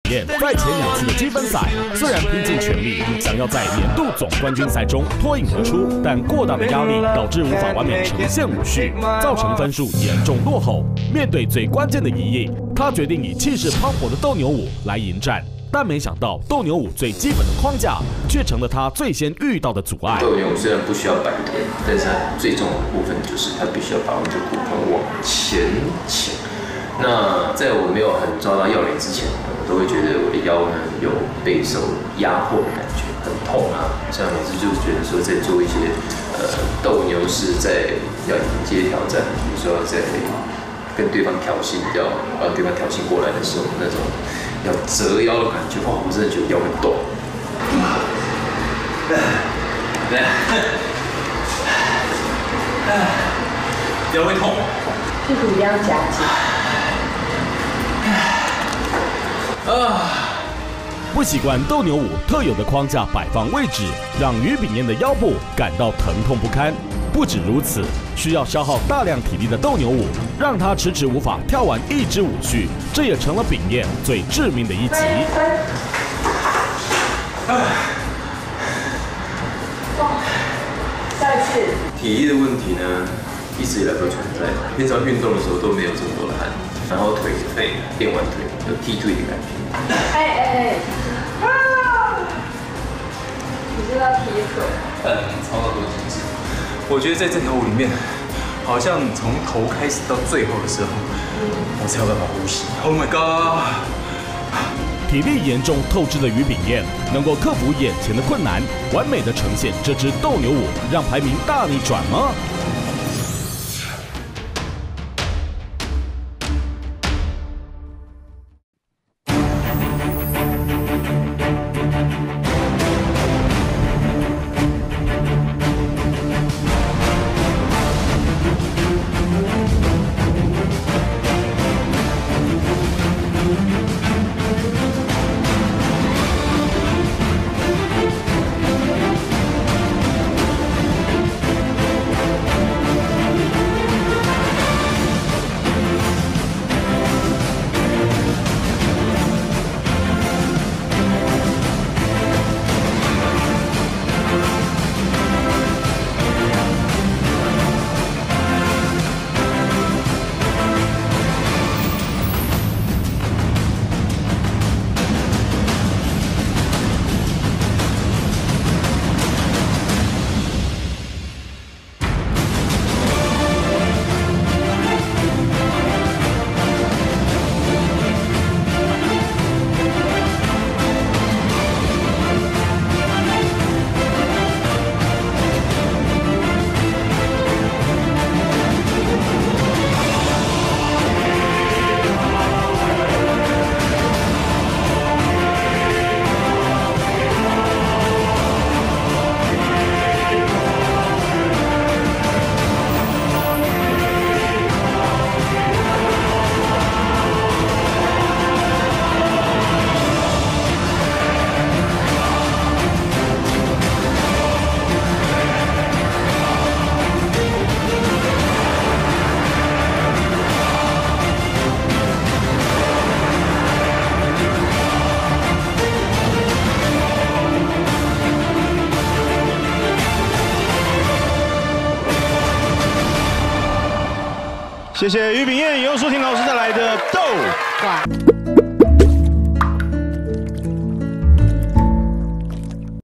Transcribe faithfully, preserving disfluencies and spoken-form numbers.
彦在前两次的积分赛虽然拼尽全力，想要在年度总冠军赛中脱颖而出，但过大的压力导致无法完美呈现舞序，造成分数严重落后。面对最关键的一役，他决定以气势磅礴的斗牛舞来迎战。 但没想到，斗牛舞最基本的框架却成了他最先遇到的阻碍。 斗牛舞虽然不需要摆臀，但是它最重要的部分就是它必须要把我们的骨盆往前倾。那在我没有很抓到要领之前，我都会觉得我的腰呢有备受压迫的感觉，很痛啊。像老师就觉得说，在做一些呃斗牛士在要迎接挑战，比如说在跟对方挑衅，要让对方挑衅过来的时候，那种。 要折腰的感觉，哇！我真的觉得腰会动。来，腰会痛。 屁股一定要夹紧。 啊！不习惯斗牛舞特有的框架摆放位置，让于炳彦的腰部感到疼痛不堪。 不止如此，需要消耗大量体力的斗牛舞，让他迟迟无法跳完一支舞序，这也成了炳彦最致命的一击。 下一次。 体力的问题呢，一直以来都存在。平常运动的时候都没有这么多的汗，然后腿是废的，练完腿有踢腿的感觉。 哎哎哎！啊！你知道踢腿？ 嗯，超多精神。 我觉得在这条舞里面，好像从头开始到最后的时候，我才有办法呼吸。Oh my god！ 体力严重透支的于炳彦能够克服眼前的困难，完美的呈现这支斗牛舞，让排名大逆转吗？ 谢谢于炳彦，由舒婷老师带来的《斗》。